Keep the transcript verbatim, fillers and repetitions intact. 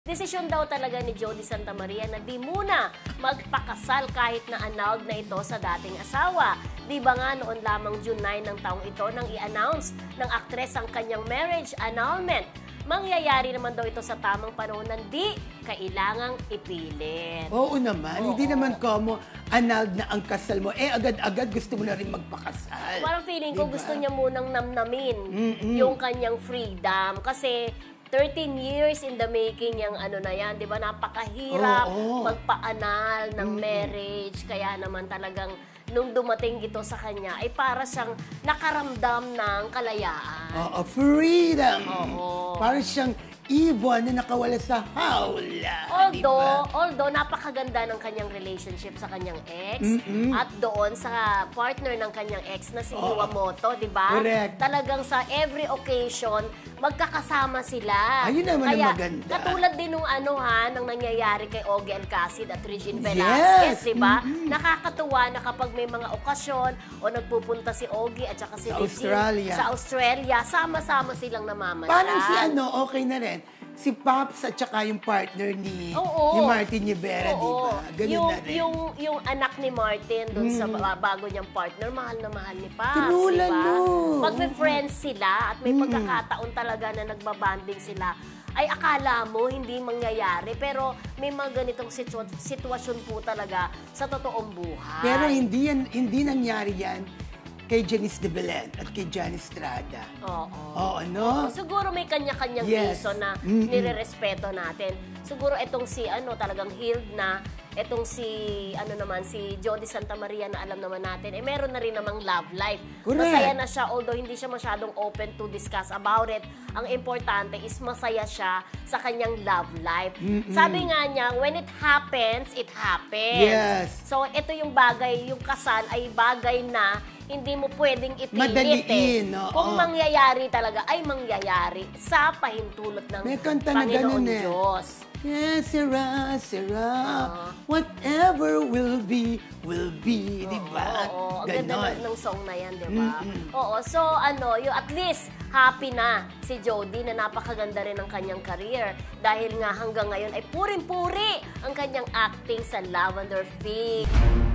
Desisyon daw talaga ni Jody Santa Maria na di muna magpakasal kahit na annulled na ito sa dating asawa. Di ba nga noon lamang June nine ng taong ito nang i-announce ng aktres ang kanyang marriage annulment. Mangyayari naman daw ito sa tamang panahon na di kailangang ipilit. Oo naman. Oo. Hindi naman ko mo annulled na ang kasal mo. Eh, agad-agad gusto mo na rin magpakasal. Parang feeling ko diba? gusto niya munang namnamin Mm-mm. yung kanyang freedom. Kasi thirteen years in the making yung ano na yan, di ba? Napakahirap Oo, oo. magpa-anal ng Mm-mm. marriage. Kaya naman talagang nung dumating ito sa kanya, ay para siyang nakaramdam ng kalayaan. Oo, freedom. Oo. Parang siyang ibon na nakawala sa hawla. Although, diba? although napakaganda ng kanyang relationship sa kanyang ex Mm-mm. at doon sa partner ng kanyang ex na si Oo. Iwamoto, di ba? Correct. Talagang sa every occasion, magkakasama sila. Ayun naman ang Kaya, maganda. katulad din nung ano ha, nang nangyayari kay Ogie Alcacid at Regine Yes. Velasquez, di ba? Mm-mm. Nakakatuwa na kapag may mga okasyon o nagpupunta si Ogie at saka si Sa Regine Australia. sa Australia, sama-sama silang namamasyal. Parang si ano, okay na rin. Si Pops at saka yung partner ni, Oo. ni Martin Rivera, di Oo. ba? Ganun yung, na rin. Yung, yung anak ni Martin doon sa Mm. ba- bago niyang partner, mahal na mahal ni Pops, True, di ba? lalo. Pag may friends sila at may Mm. pagkakataon talaga na nagbabanding sila, ay akala mo hindi mangyayari. Pero may mga ganitong situa- sitwasyon po talaga sa totoong buhay. Pero hindi yan, hindi nangyari yan kay Janice de Belen at kay Jan Estrada. Oo. Oo, no? Oo, siguro may kanya-kanyang Yes. reason na Mm-mm. nire-respeto natin. Siguro itong si ano talagang healed na, itong si ano naman si Jody Santa Maria na alam naman natin, eh meron na rin namang love life. Correct. Masaya na siya, although hindi siya masyadong open to discuss about it. Ang importante is masaya siya sa kanyang love life. Mm-mm. Sabi nga niya, when it happens, it happens. Yes. So ito yung bagay, yung kasal ay bagay na hindi mo pwedeng ipilit. Madaliin, eh. oo. Kung mangyayari talaga, ay mangyayari sa pahintulot ng May kanta na Panginoon ganun eh. Diyos. Yes, Sarah, Sarah, Oo. whatever will be, will be, di ba? Oo, ang ganda Ganon. ng, ng song na yan, di ba? Mm-mm. Oo, so ano, yung at least happy na si Jody na napakaganda rin ng kanyang career dahil nga hanggang ngayon ay puring-puri ang kanyang acting sa Lavender Fig.